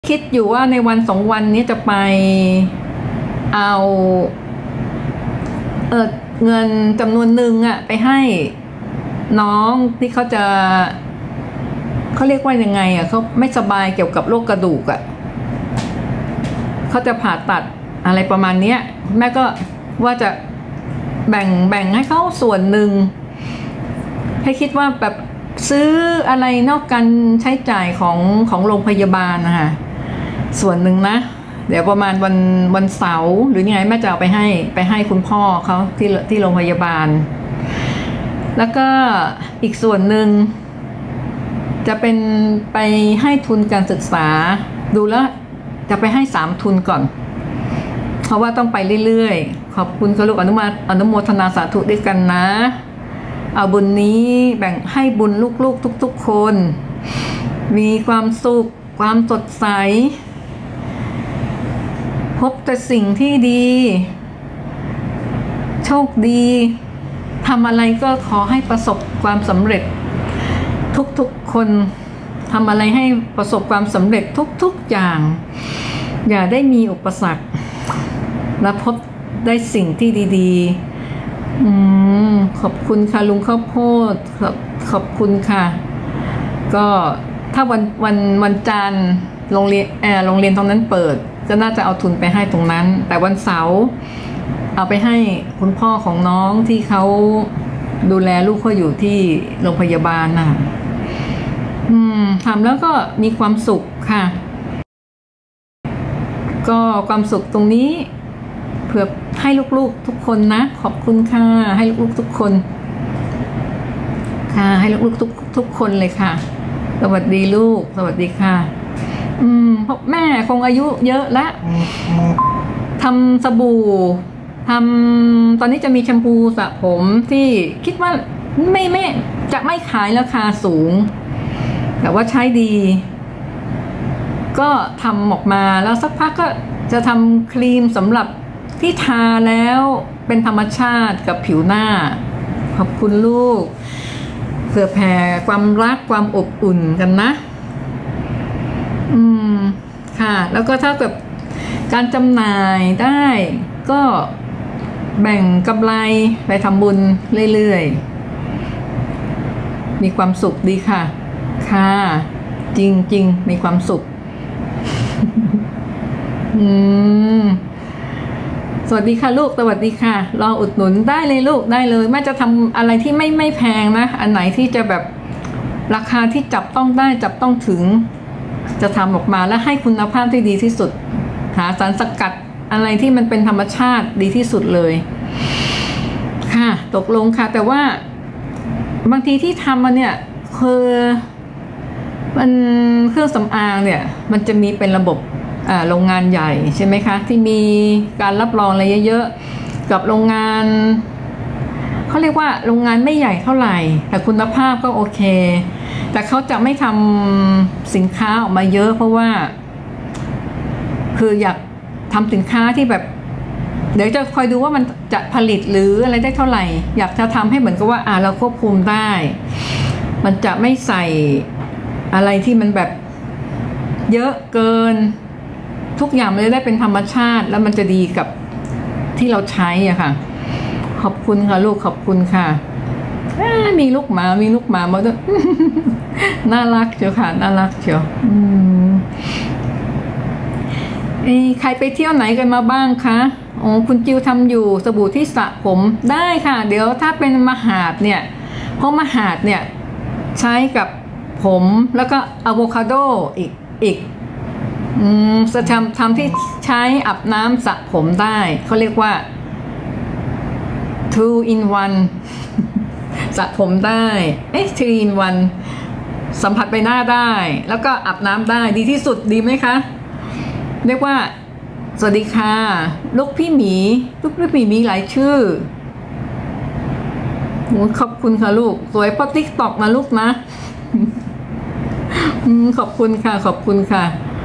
คิดอยู่ว่าในวัน2 วันนี้จะไปเอาเงินจำนวนหนึ่งอะไปให้น้องที่เขาเรียกว่ายังไงอะเขาไม่สบายเกี่ยวกับโรคกระดูกอะเขาจะผ่าตัดอะไรประมาณนี้แม่ก็ว่าจะแบ่งให้เขาส่วนหนึ่งให้คิดว่าแบบซื้ออะไรนอกการใช้จ่ายของโรงพยาบาลนะคะส่วนหนึ่งนะเดี๋ยวประมาณวันเสาร์หรือยังไงแม่จะเอาไปให้คุณพ่อเขาที่โรงพยาบาลแล้วก็อีกส่วนหนึ่งจะเป็นไปให้ทุนการศึกษาดูแล้วจะไปให้3 ทุนก่อนเพราะว่าต้องไปเรื่อยๆขอบคุณค่ะลูกอนุโมทนาสาธุด้วยกันนะเอาบุญนี้แบ่งให้บุญลูกๆทุกๆคนมีความสุขความสดใสพบแต่สิ่งที่ดีโชคดีทำอะไรก็ขอให้ประสบความสำเร็จทุกๆคนทำอะไรให้ประสบความสำเร็จทุกๆอย่างอย่าได้มีอุปสรรคและพบได้สิ่งที่ดีๆขอบคุณค่ะลุงข้าวโพดขอบคุณค่ะก็ถ้าวันจันทร์โรงเรียนตรงนั้นเปิดก็น่าจะเอาทุนไปให้ตรงนั้นแต่วันเสาร์เอาไปให้คุณพ่อของน้องที่เขาดูแลลูกเขาอยู่ที่โรงพยาบาลน่ะทำแล้วก็มีความสุขค่ะก็ความสุขตรงนี้เพื่อให้ลูกๆทุกคนนะขอบคุณค่ะให้ลูกๆทุกคนค่ะให้ลูกๆทุกคนเลยค่ะสวัสดีลูกสวัสดีค่ะเพราะแม่คงอายุเยอะแล้วทำสบู่ตอนนี้จะมีแชมพูสระผมที่คิดว่าไม่จะไม่ขายราคาสูงแต่ว่าใช้ดีก็ทำออกมาแล้วสักพักก็จะทำครีมสำหรับที่ทาแล้วเป็นธรรมชาติกับผิวหน้าขอบคุณลูกเผื่อแผ่ความรักความอบอุ่นกันนะค่ะแล้วก็ถ้าแบบการจำหน่ายได้ก็แบ่งกำไรไปทำบุญเรื่อยๆมีความสุขดีค่ะค่ะจริงๆมีความสุขสวัสดีค่ะลูกสวัสดีค่ะรออุดหนุนได้เลยลูกได้เลยแม่จะทำอะไรที่ไม่แพงนะอันไหนที่จะแบบราคาที่จับต้องได้จับต้องถึงจะทำออกมาและให้คุณภาพที่ดีที่สุดหาสารสกัดอะไรที่มันเป็นธรรมชาติดีที่สุดเลยค่ะตกลงค่ะแต่ว่าบางทีที่ทำมาเนี่ยคือมันเครื่องสำอางเนี่ยมันจะมีเป็นระบบโรงงานใหญ่ใช่ไหมคะที่มีการรับรองอะไรเยอะๆกับโรงงานเขาเรียกว่าโรงงานไม่ใหญ่เท่าไหร่แต่คุณภาพก็โอเคแต่เขาจะไม่ทำสินค้าออกมาเยอะเพราะว่าคืออยากทำสินค้าที่แบบเดี๋ยวจะคอยดูว่ามันจะผลิตหรืออะไรได้เท่าไหร่อยากจะทำให้เหมือนกับว่าเราควบคุมได้มันจะไม่ใส่อะไรที่มันแบบเยอะเกินทุกอย่างมันจะได้เป็นธรรมชาติแล้วมันจะดีกับที่เราใช้อ่ะค่ะขอบคุณค่ะลูกขอบคุณค่ะมีลูกหมามาด้วย น่ารักเชียวค่ะน่ารักเชียวใครไปเที่ยวไหนกันมาบ้างคะคุณจิวทำอยู่สบู่ที่สระผมได้ค่ะเดี๋ยวถ้าเป็นมหาดเนี่ยเพราะมหาดเนี่ยใช้กับผมแล้วก็อะโวคาโดอีกจะทำที่ใช้อาบน้ำสระผมได้เขาเรียกว่า 2 in 1 สระผมได้3 in 1 สัมผัสใบหน้าได้แล้วก็อาบน้ำได้ดีที่สุดดีไหมคะเรียกว่าสวัสดีค่ะลูกพี่หมีมีหลายชื่อขอบคุณค่ะลูกสวยเพราะติ๊กต็อกนะลูกนะขอบคุณค่ะขอบคุณค่ะ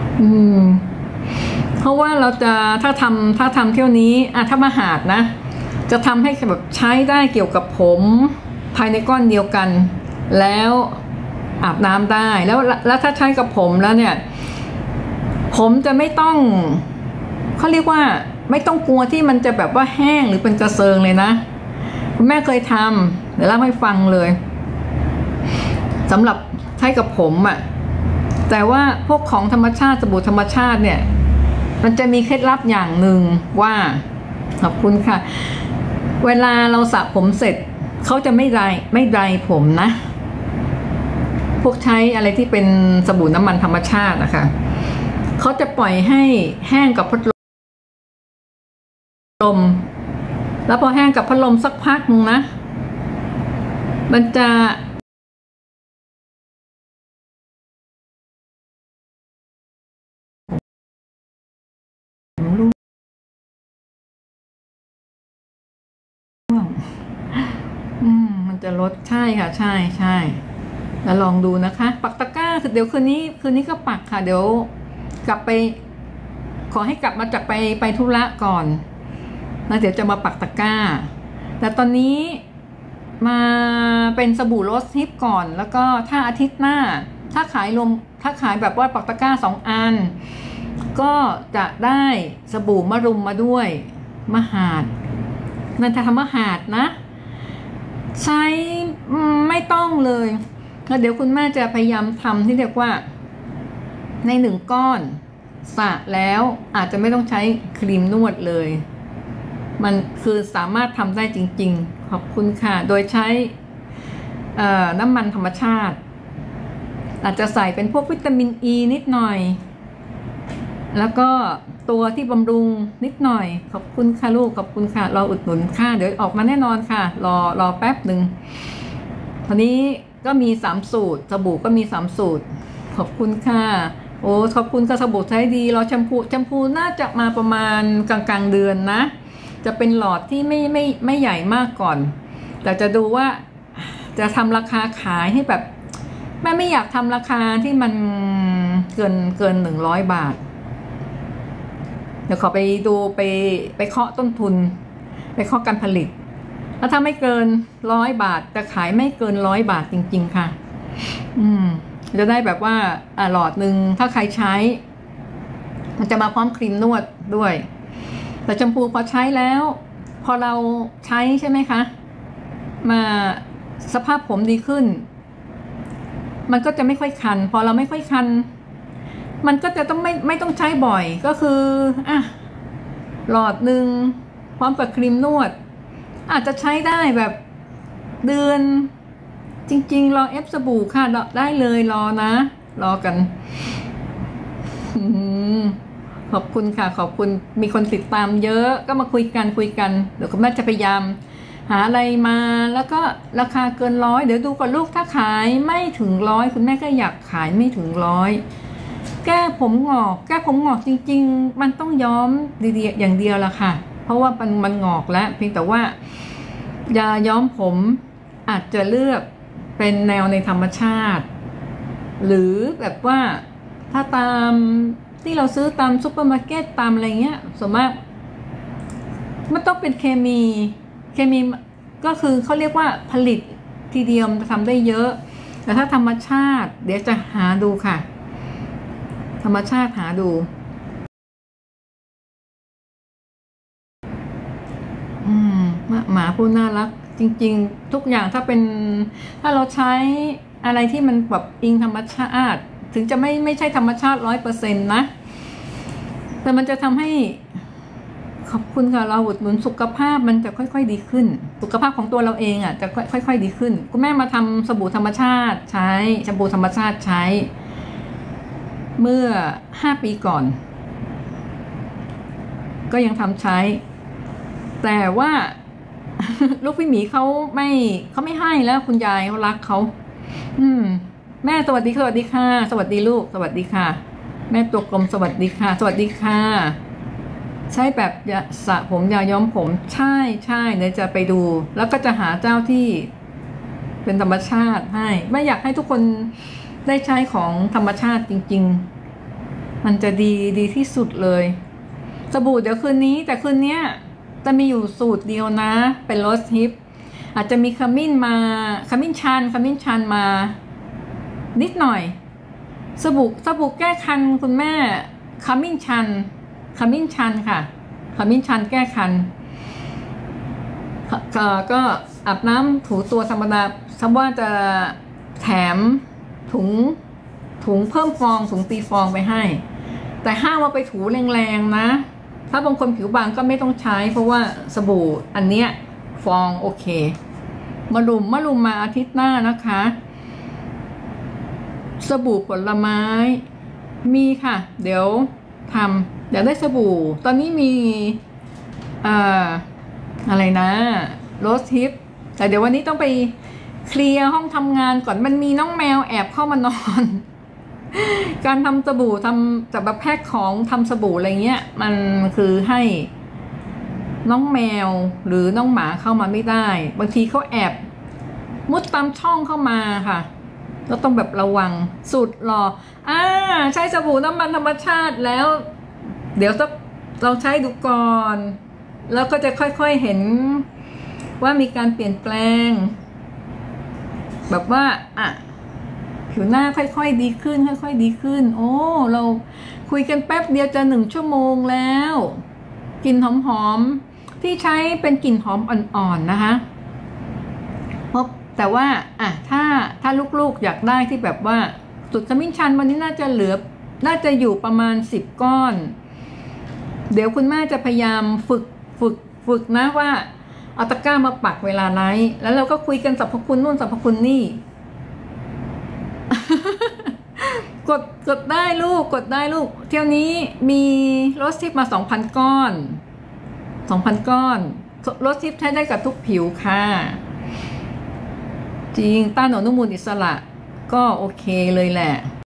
เพราะว่าเราจะถ้าทำเที่ยวนี้ถ้ามาหาดนะจะทำให้แบบใช้ได้เกี่ยวกับผมภายในก้อนเดียวกันแล้วอาบน้ำได้แล้วถ้าใช้กับผมแล้วเนี่ยผมจะไม่ต้องเขาเรียกว่าไม่ต้องกลัวที่มันจะแบบว่าแห้งหรือเป็นกระเซิงเลยนะคุณแม่เคยทำเดี๋ยวเล่าให้ฟังเลยสำหรับใช้กับผมอ่ะแต่ว่าพวกของธรรมชาติสบู่ธรรมชาติเนี่ยมันจะมีเคล็ดลับอย่างหนึ่งว่าขอบคุณค่ะเวลาเราสระผมเสร็จเขาจะไม่ไดร์ผมนะพวกใช้อะไรที่เป็นสบู่น้ำมันธรรมชาตินะคะเขาจะปล่อยให้แห้งกับพัดลมแล้วพอแห้งกับพัดลมสักพักนึงนะมันจะมันจะลดใช่ค่ะใช่แล้วลองดูนะคะปักตะกร้าเดี๋ยวคืนนี้ก็ปักค่ะเดี๋ยวกลับไปขอให้กลับมาจากไปธุระก่อนแล้วเดี๋ยวจะมาปักตะกร้าแต่ตอนนี้มาเป็นสบู่โรสฮิปก่อนแล้วก็ถ้าอาทิตย์หน้าถ้าขายแบบว่าปักตะกร้า2 อันก็จะได้สบู่มะรุมมาด้วยมหาดนั่นจะทำมหาดนะใช้ไม่ต้องเลยแล้วเดี๋ยวคุณแม่จะพยายามทำที่เรียกว่าใน1 ก้อนสระแล้วอาจจะไม่ต้องใช้ครีมนวดเลยมันคือสามารถทำได้จริงๆขอบคุณค่ะโดยใช้น้ำมันธรรมชาติอาจจะใส่เป็นพวกวิตามินอ e ีนิดหน่อยแล้วก็ตัวที่บำรุงนิดหน่อยขอบคุณค่ะลูกขอบคุณค่ะรออุดหนุนค่ะเดี๋ยวออกมาแน่นอนค่ะรอแป๊บหนึ่งตอนนี้ก็มี3 สูตรสบู่ก็มี3 สูตรขอบคุณค่ะโอ้ขอบคุณค่ะสบู่ใช้ดีรอแชมพูน่าจะมาประมาณกลางเดือนนะจะเป็นหลอดที่ไม่ใหญ่มากก่อนแต่จะดูว่าจะทำราคาขายให้แบบแม่ไม่อยากทำราคาที่มันเกิน100 บาทเดี๋ยวขอไปดูไปเคาะต้นทุนไปเคาะการผลิตแล้วถ้าไม่เกิน100 บาทจะขายไม่เกิน100 บาทจริงๆค่ะจะได้แบบว่าหลอดหนึ่งถ้าใครใช้มันจะมาพร้อมครีมนวดด้วยแต่แชมพูพอใช้แล้วพอเราใช้ใช่ไหมคะมาสภาพผมดีขึ้นมันก็จะไม่ค่อยคันพอเราไม่ค่อยคันมันก็จะต้องไม่ต้องใช้บ่อยก็คือหลอดหนึ่งพร้อมกับครีมนวดอาจจะใช้ได้แบบเดือนจริงๆรอเอฟสบู่ค่ะได้เลยรอกันขอบคุณค่ะขอบคุณมีคนติดตามเยอะก็มาคุยกันเดี๋ยวคุณแม่จะพยายามหาอะไรมาแล้วก็ราคาเกิน100เดี๋ยวดูก่อนลูกถ้าขายไม่ถึง100คุณแม่ก็อยากขายไม่ถึง100แก้ผมงอกจริงๆมันต้องย้อมดีๆอย่างเดียวละค่ะเพราะว่ามันงอกแล้วเพียงแต่ว่ายาย้อมผมอาจจะเลือกเป็นแนวในธรรมชาติหรือแบบว่าถ้าตามที่เราซื้อตามซุปเปอร์มาร์เก็ตตามอะไรเงี้ยส่วนมากมันต้องเป็นเคมีก็คือเขาเรียกว่าผลิตทีเดียวจะทำได้เยอะแต่ถ้าธรรมชาติเดี๋ยวจะหาดูค่ะธรรมชาติหาดูหมาผู้น่ารักจริงๆทุกอย่างถ้าเราใช้อะไรที่มันแบบอิงธรรมชาติถึงจะไม่ใช่ธรรมชาติ100%นะแต่มันจะทำให้ขอบคุณค่ะเราอุดหนุนสุขภาพมันจะค่อยๆดีขึ้นสุขภาพของตัวเราเองจะค่อยๆดีขึ้นคุณแม่มาทำสบู่ธรรมชาติใช้แชมพูธรรมชาติใช้เมื่อ5 ปีก่อนก็ยังทำใช้แต่ว่าลูกพี่หมีเขาไม่ให้แล้วคุณยายเขารักเขาแม่สวัสดีค่ะสวัสดีค่ะสวัสดีลูกสวัสดีค่ะแม่ตัวกลมสวัสดีค่ะสวัสดีค่ะใช้แบบยาสระผมยาย้อมผมใช่เดี๋ยวจะไปดูแล้วก็จะหาเจ้าที่เป็นธรรมชาติให้ไม่อยากให้ทุกคนได้ใช้ของธรรมชาติจริงๆมันจะดีที่สุดเลยสบู่เดี๋ยวคืนนี้แต่คืนนี้จะมีอยู่สูตรเดียวนะเป็นโรสฮิปอาจจะมีขมิ้นชันมานิดหน่อยสบู่แก้คันคุณแม่ขมิ้นชันค่ะขมิ้นชันแก้คันก็อาบน้ำถูตัวธรรมดาซ้ำว่าจะแถมถุงเพิ่มฟองถุงตีฟองไปให้แต่ห้ามว่าไปถูแรงๆนะถ้าบางคนผิวบางก็ไม่ต้องใช้เพราะว่าสบู่อันเนี้ยฟองโอเคมาลุมมาอาทิตย์หน้านะคะสบู่ผลไม้มีค่ะเดี๋ยวอยากได้สบู่ตอนนี้มีอะไรนะโรสทิปแต่เดี๋ยววันนี้ต้องไปเคลียร์ห้องทำงานก่อนมันมีน้องแมวแอบเข้ามานอน การทำสบู่ทำจากแบบแพ็คของทำสบู่อะไรเงี้ยมันคือให้น้องแมวหรือน้องหมาเข้ามาไม่ได้บางทีเขาแอบมุดตามช่องเข้ามาค่ะเราต้องแบบระวังสุดหรอใช้สบู่น้ำมันธรรมชาติแล้วเดี๋ยวเราใช้ดูก่อนแล้วก็จะค่อยๆเห็นว่ามีการเปลี่ยนแปลงแบบว่าผิวหน้าค่อยๆดีขึ้นค่อยๆดีขึ้นโอ้เราคุยกันแป๊บเดียวจะ1 ชั่วโมงแล้วกลิ่นหอมๆที่ใช้เป็นกลิ่นหอมอ่อนๆนะคะแต่ว่าถ้าลูกๆอยากได้ที่แบบว่าสูตรขมิ้นชันวันนี้น่าจะอยู่ประมาณ10 ก้อนเดี๋ยวคุณแม่จะพยายามฝึกนะว่าเอาตะกร้ามาปักเวลาไลฟ์แล้วเราก็คุยกันสรรพคุณนู่นสรรพคุณนี่ กดได้ลูกเที่ยวนี้มีโรสทิปมา 2,000 ก้อนโรสทิปใช้ได้กับทุกผิวค่ะจริงต้านอนุมูลอิสระก็โอเคเลยแหละ